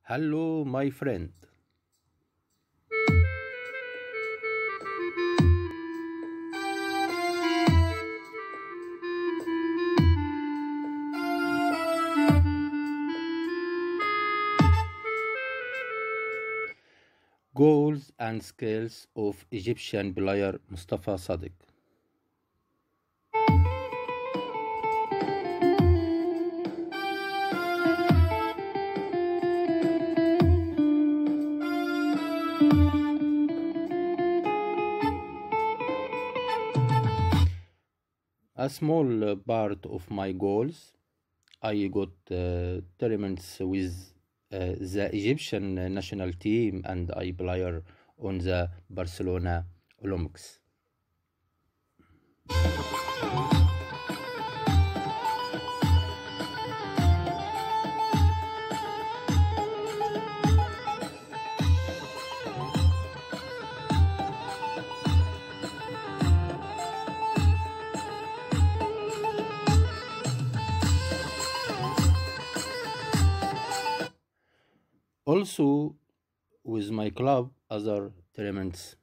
Hello, my friend. Goals and skills of Egyptian player Mustafa Sadiq. A small part of my goals, I got tournaments with the Egyptian national team and I player on the Barcelona Olympics. Also, with my club, other tournaments